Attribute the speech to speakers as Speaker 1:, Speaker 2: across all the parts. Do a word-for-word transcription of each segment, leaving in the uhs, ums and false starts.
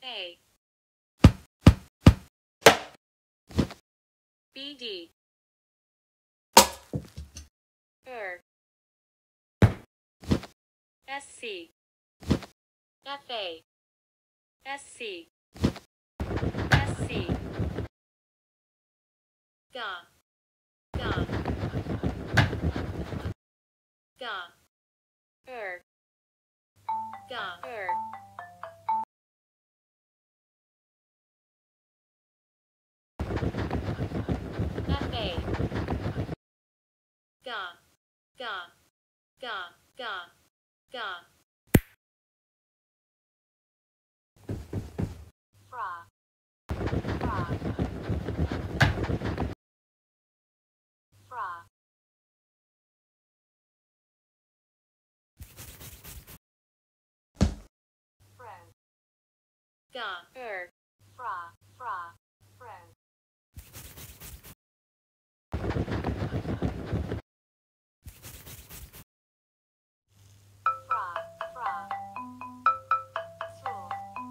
Speaker 1: A B D Er S C F A S C S C Ga Ga Ga Er Ga Er F A Ga Ga Ga Ga Ga Fra Fra Fra Friend Ga Er Fra Fra Friend Fra Fra Through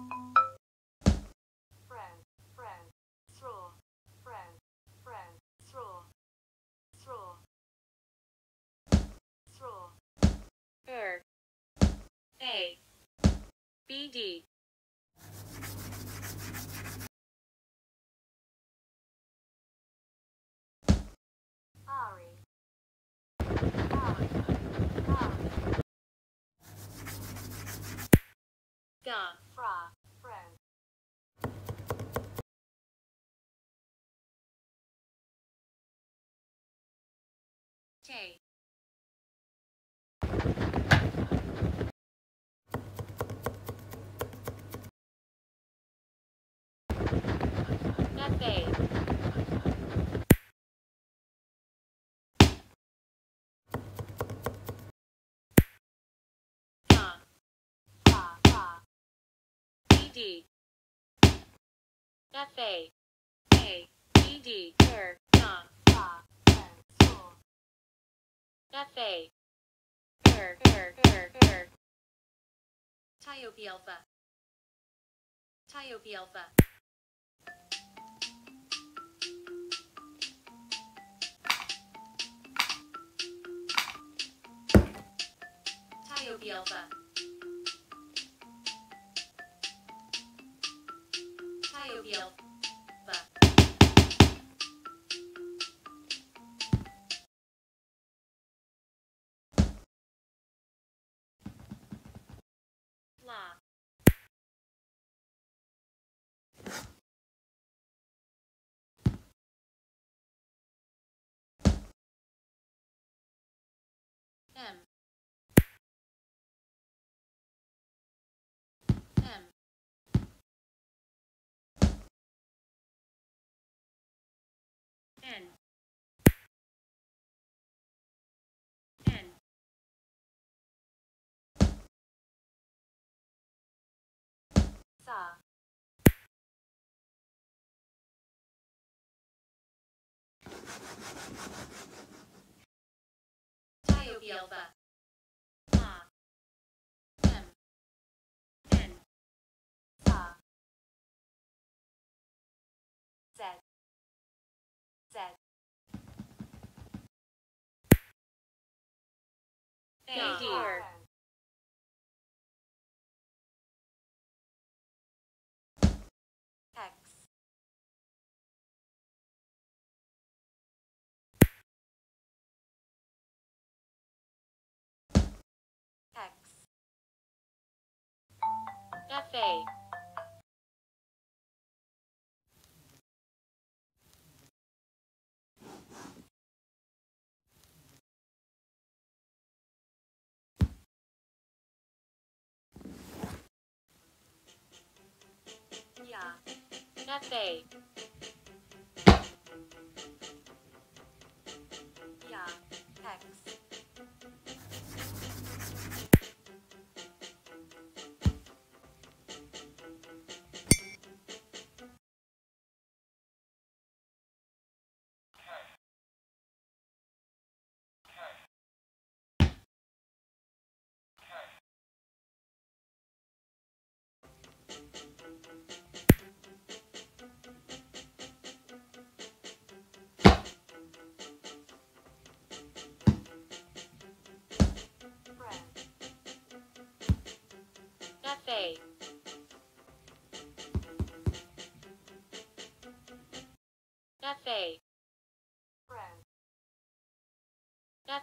Speaker 1: Friend Friend Through Friend Friend Through Through Through Er A B D Ari Ari Ari Ga Fra Friend Tay F A Ga Fa Fa B D F A A B D Er Ga Fa Friend Through F A Er Er Er Er Tiope Alpha Tiope Alpha Tiope Alpha Tiope Alpha La M M N N Sa Tiope Alpha La M N Sa Z Z A D Er X X F A Ya F A Ya X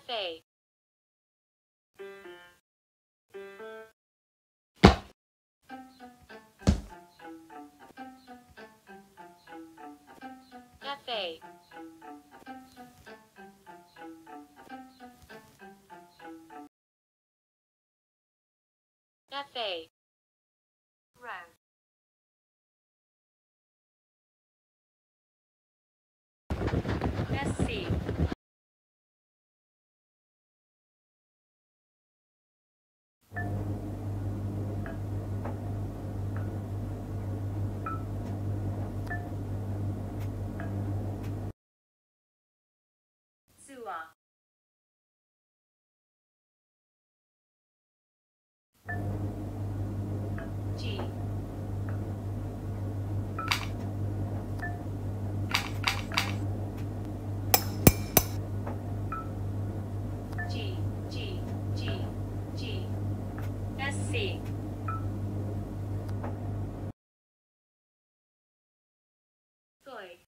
Speaker 1: Cafe. Cafe. Cafe. Road. S C. Sua. G. G. G. G. G. S C. Soy.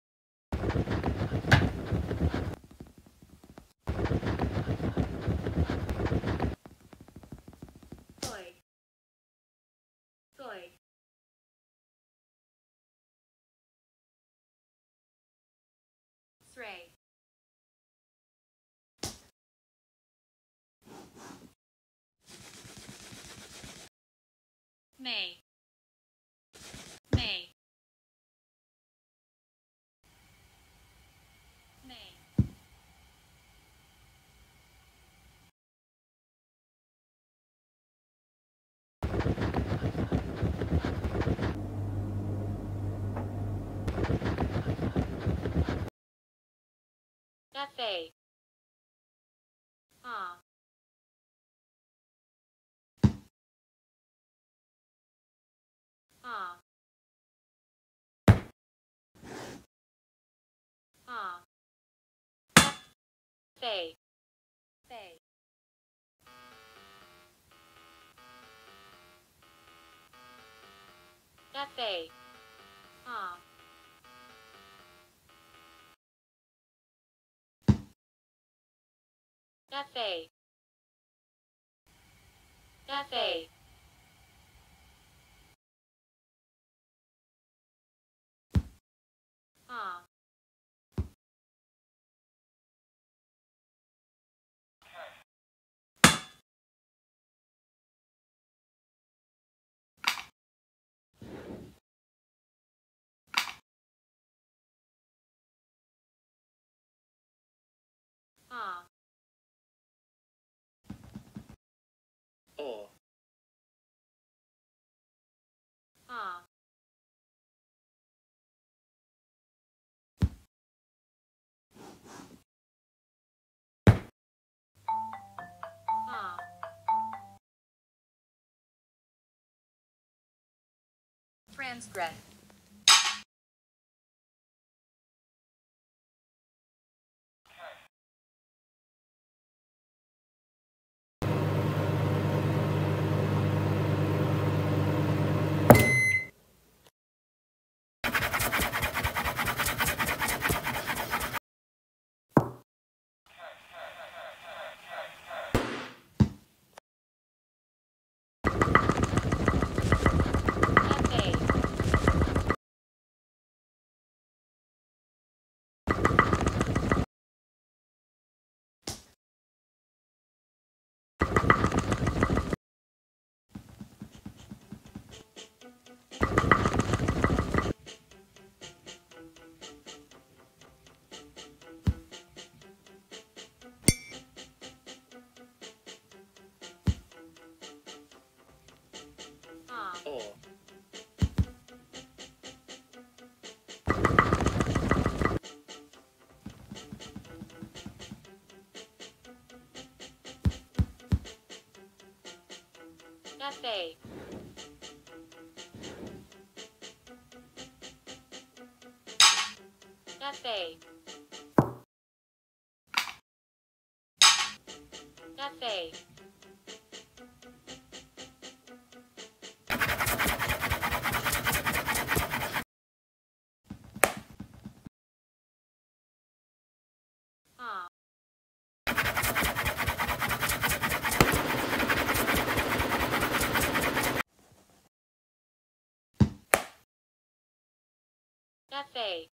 Speaker 1: Soy. Soy. Sray. May. May. May. Cafe. Ah. Ah. Ah. Fay. Fay. Cafe. Ah. Cafe. Cafe. Ah. Ah.
Speaker 2: Or.
Speaker 1: Ah. Ah. Transgress. Cafe. Ah.
Speaker 2: Or.
Speaker 1: Cafe. Cafe. Cafe. Ah. F A